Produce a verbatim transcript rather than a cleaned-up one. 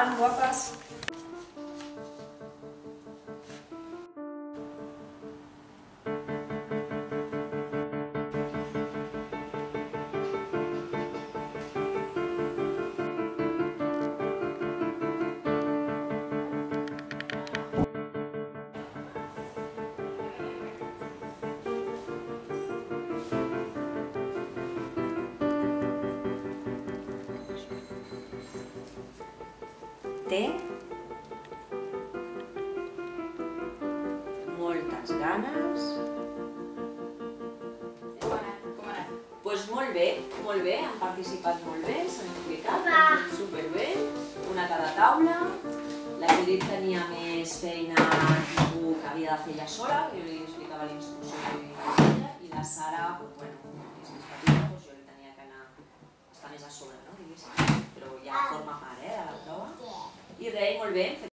Endavant, guapes. Té moltes ganes. Com ha anat? Com ha anat? Doncs molt bé, molt bé, han participat molt bé, s'han explicat, han fet superbé, una a cada taula. La Judit tenia més feina que havia de fer ella sola, que jo li explicava la instrucció que ella, i la Sara, bueno, és més petita, doncs jo li tenia que anar a estar més a sobre, no, diguéssim, però ja forma part, eh, de la prova. I res, molt bé,